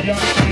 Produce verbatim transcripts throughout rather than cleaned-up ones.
mediante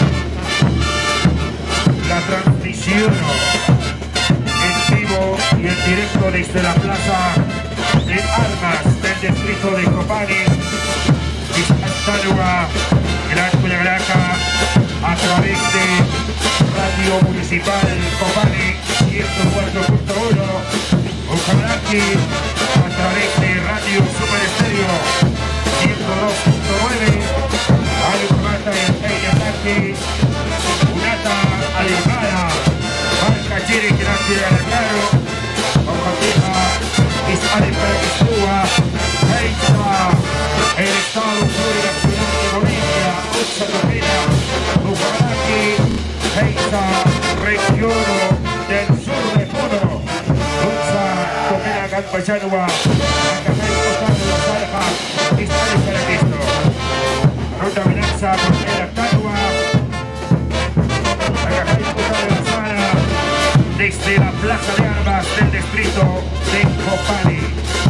la transmisión en vivo y en directo desde la plaza de armas del distrito de Copani, Vizcaya, Gran Cuyagraca, a través de Radio Municipal Copani ciento cuatro punto uno, Ucamaraque, a través de Radio Super Estéreo ciento dos punto nueve, Alucamata y Ataque, Unata, Alemana, Marca Chile, Gracia de Alcaro, Ocateja, Isale Paraquistúa, Heiza, el Estado Plurinacional de Bolivia, Uxa Topena, Ucamaraque, Heiza, Región del Sur de Puno, Uxa Topena, Campachanua, Acajay, Costado, La Salja, Isale Paraquisto, Ruta Amenaza, Portera, Canua, Acajay, Costado, La Sala, desde la Plaza de Armas del distrito de Copani.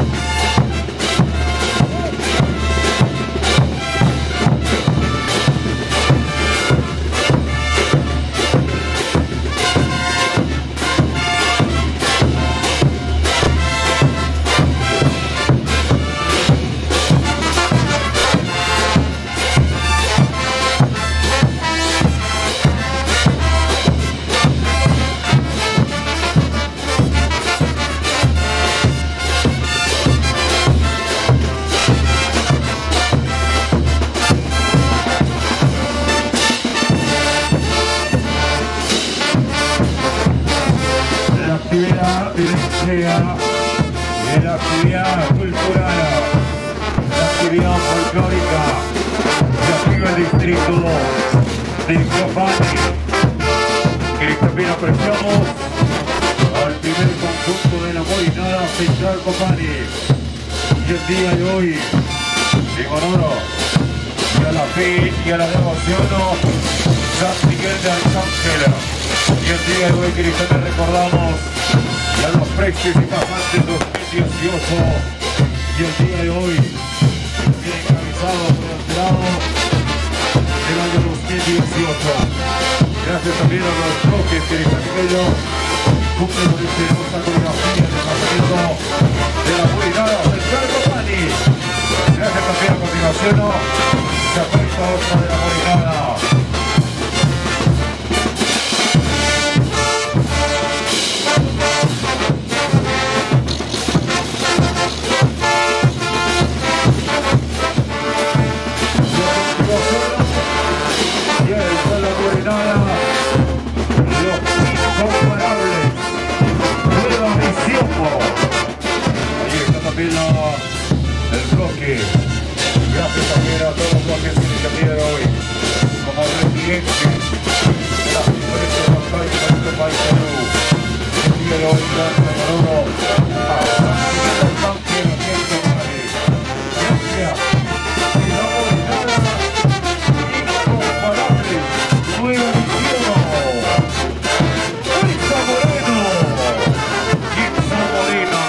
De la actividad cultural, la actividad folclórica de aquí en el distrito de Copani, que también apreciamos al primer conjunto de la Morinada Central Copani, y el día de hoy en honor y a la fe y a la devoción San Miguel de Arcángel, y el día de hoy que también recordamos a los precios y pasantes dos mil dieciocho, y el día de hoy bien encabezado por el jurado del año dos mil dieciocho. Gracias también a los bloques que están aquellos cumplen con excelsa coreografía del departamento de la Morinada Central Copani. Gracias también a continuación se apuesta otra de la Morinada. El bloque, gracias también a todos los bloques que se día de hoy como residentes de las diferentes batallas de nuestro país Perú. El día de hoy gracias a uno a San Miguel de Arcángel. Gracias y la Morinada incomparable nueva edición. Luisa Moreno, Luisa Morena,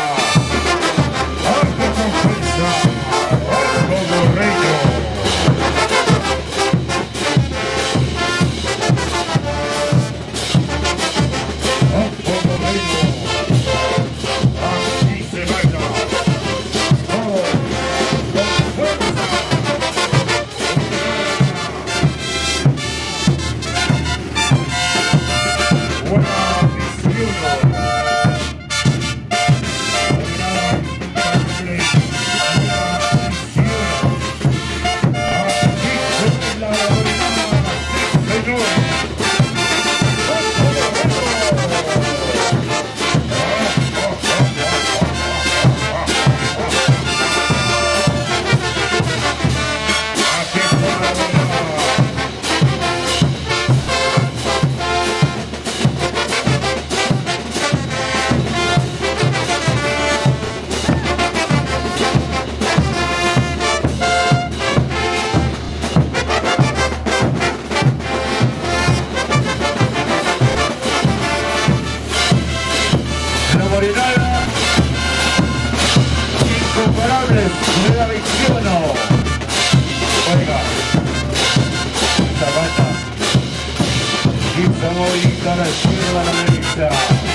a movilizar a la izquierda, a la derecha.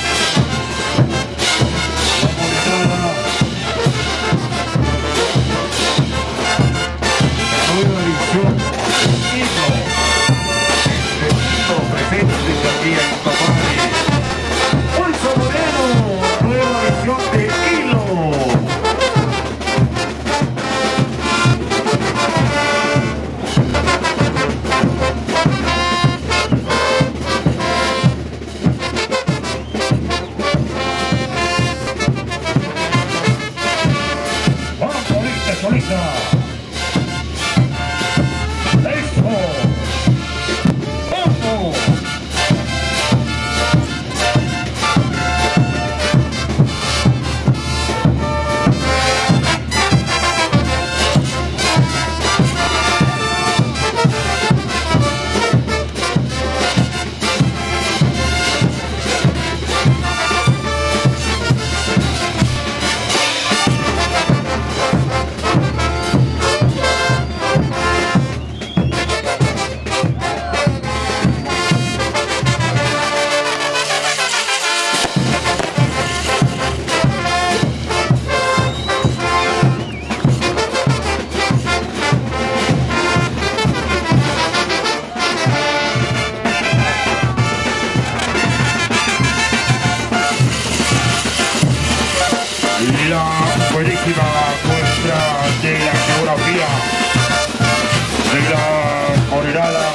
La montada. Nueva edición. Hilo. Hilo presente aquí en Copani. Pulso Moreno. Nueva edición de Hilo. Solita. Eso. Vamos. La buenísima muestra de la geografía de la Morerada,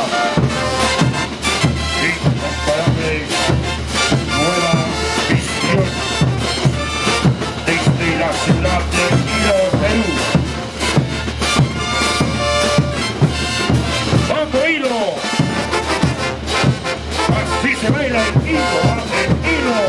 incomparable nueva visión desde la ciudad de Hilo, Perú. ¡Vamos, Hilo! Así se baila el Hilo, el Hilo.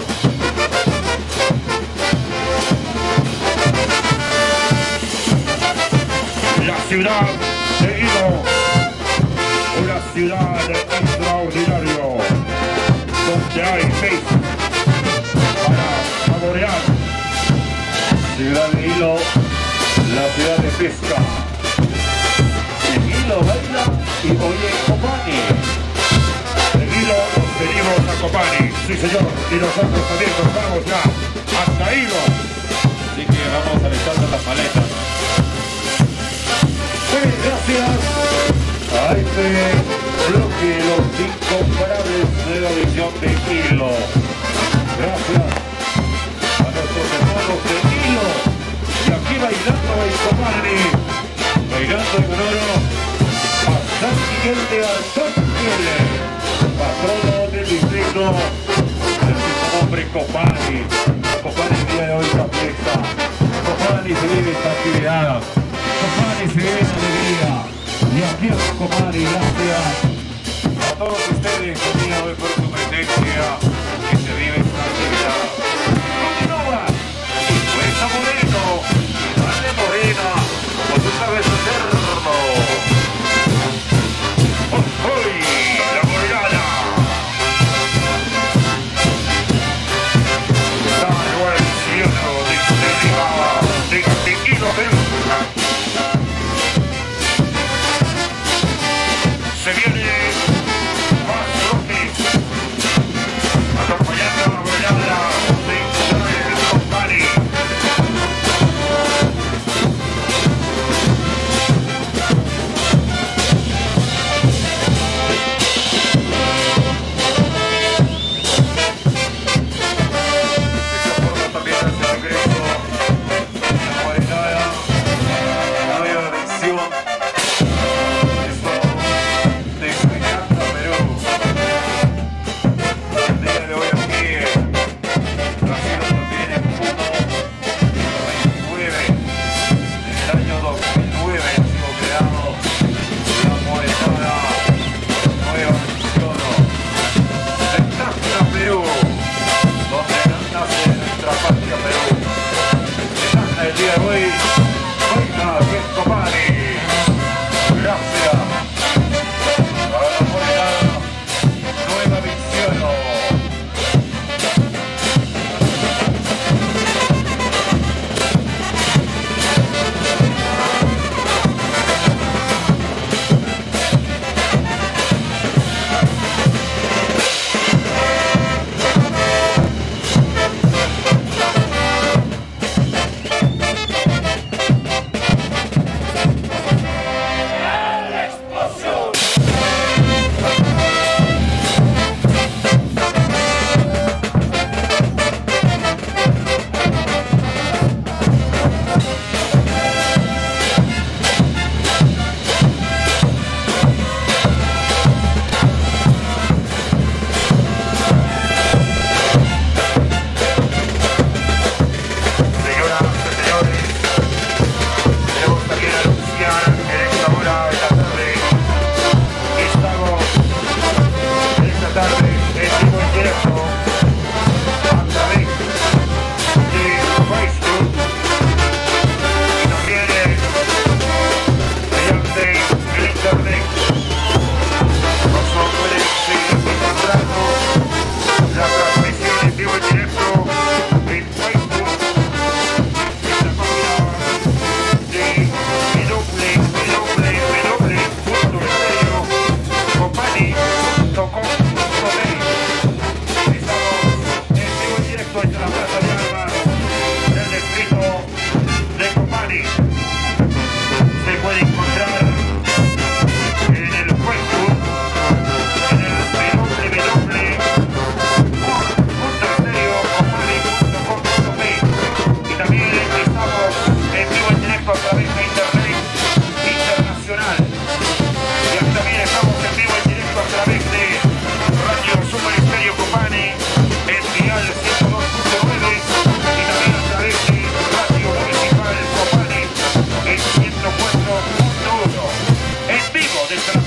La ciudad de Hilo, una ciudad extraordinaria, donde hay pez para saborear. Ciudad de Hilo, la ciudad de pesca. En Hilo baila y oye Copani. En Hilo nos venimos a Copani, sí señor, y nosotros también nos vamos ya hasta Hilo. Así que vamos a echarnos las maletas. Gracias a este bloque, los incomparables de la edición de Hilo. Gracias a nuestros hermanos de Hilo. Y aquí bailando en Copani, bailando en honor a San Miguel de Arcángel, patrono del distrito, el mismo nombre Copani. Copani el día de hoy esta fiesta. Copani se vive esta actividad. Copani se vive esta alegría. Y aquí en Copani, gracias a todos ustedes, también hoy por su presencia, que se vive esta actividad. Continúa. Y fuerza Moreno. Dale Morena, como tú sabes hacerlo. ¡Hoy! La Morena. La nueva edición de arriba de Hilo, Perú. Se viene más bloques acompañando a la Morena de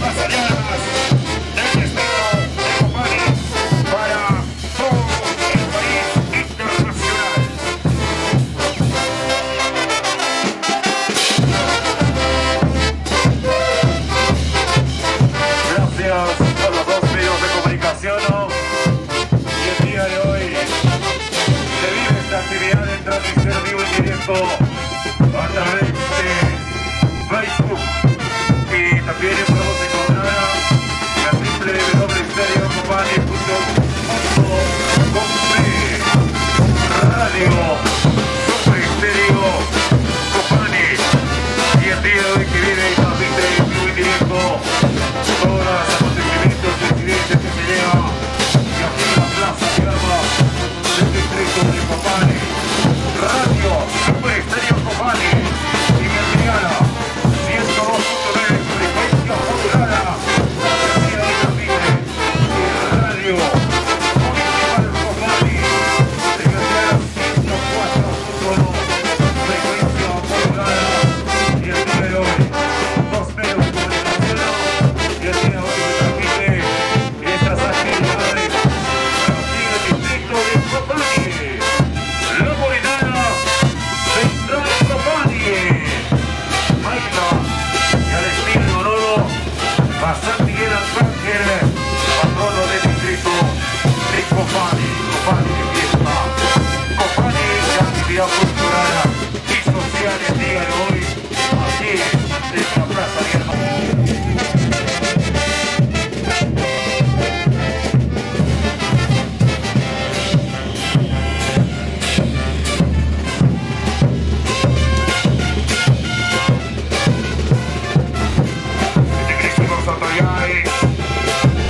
Plaza de Armas del distrito de Copani para todo el país internacional. Gracias a los dos medios de comunicación, ¿no? Y el día de hoy se vive esta actividad en transmisión vivo y directo a través de Facebook y también podemos encontrar la w w w punto estéreo copani punto com Radio Super Estéreo Copani. Y el día de hoy que viene transmite en vivo y directo todos los acontecimientos del incidente que se lleva y aquí en la Plaza de Armas del distrito de Copani. Radio Super Estéreo Copani y Vertiana ciento dos punto nueve frecuencia modulada. El día de hoy transmite Radio Municipal Copani de Vertiana ciento cuatro punto dos frecuencia modulada. Y el día de hoy dos medios de comunicación y el día de hoy se transmite estas actividades aquí en el distrito de Copani. La Morenana Central Copani baila y al estilo Manolo a San Miguel Arcángel, patrono del distrito de Copani. Copani de fiesta, Copani de actividad cultural y social el día de hoy aquí en la Plaza de Armas. Dignísimas autoridades,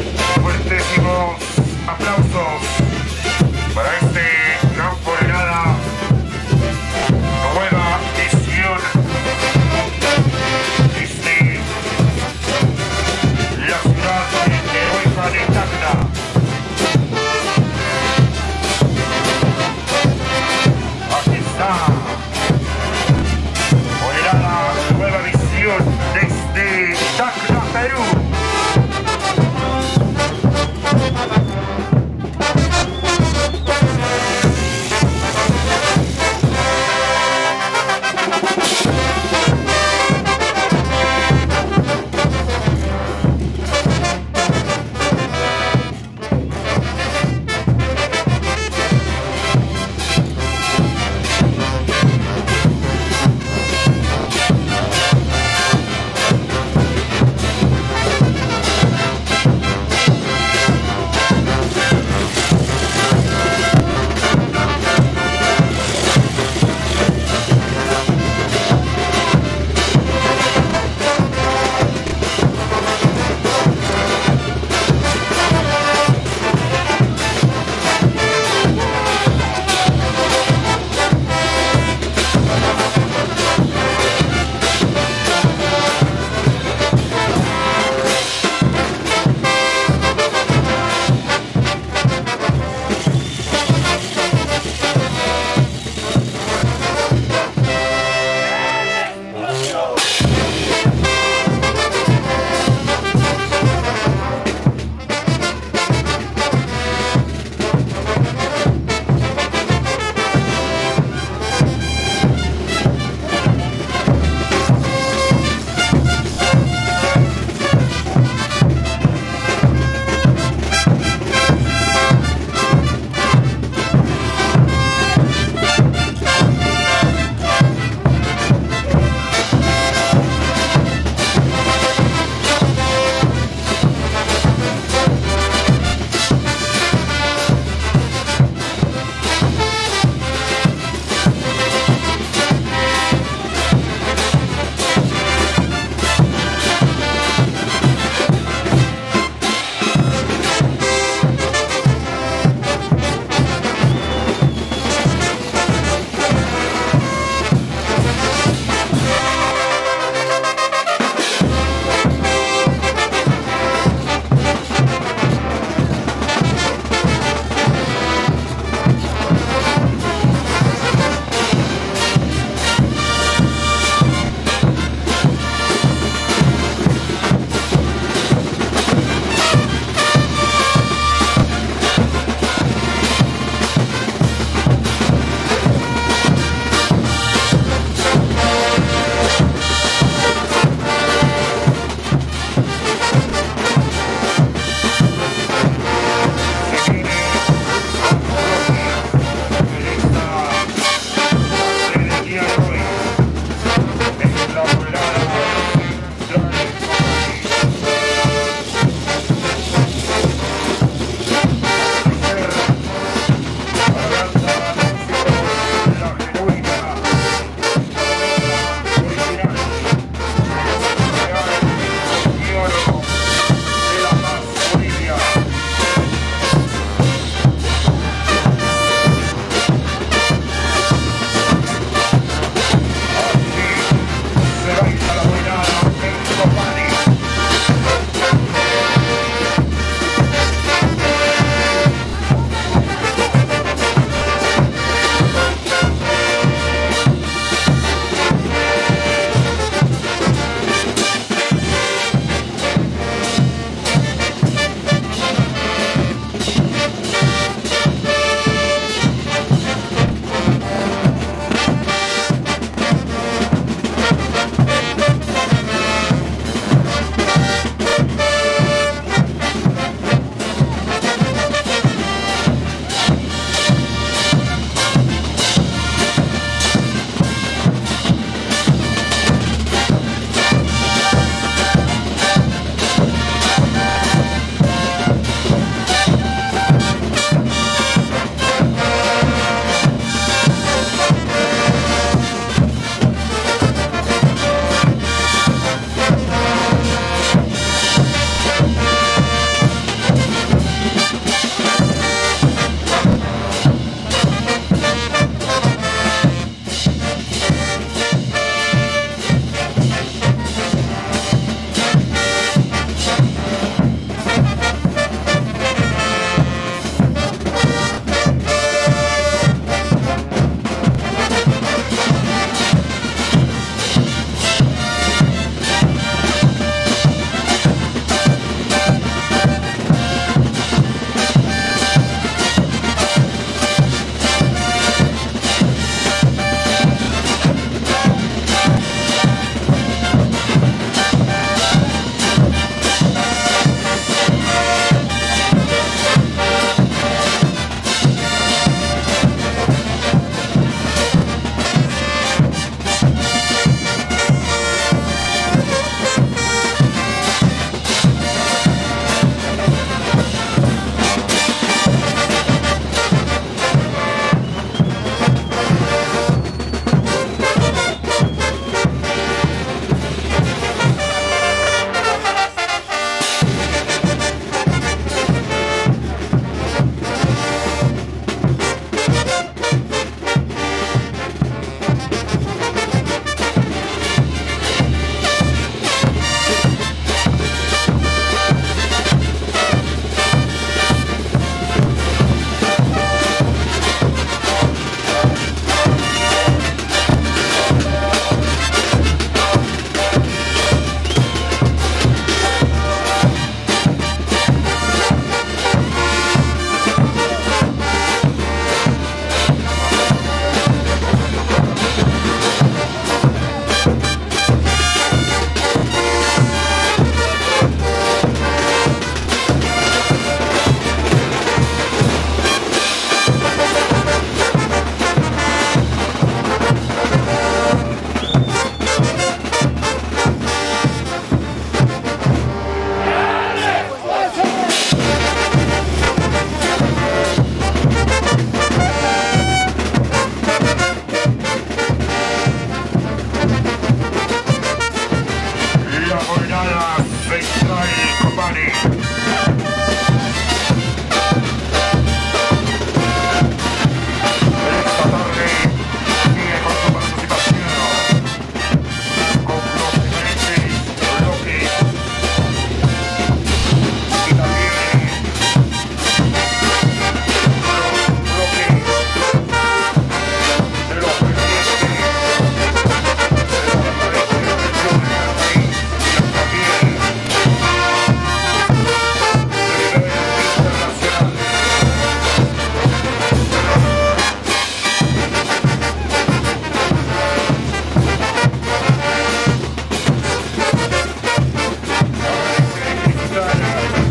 Gracias.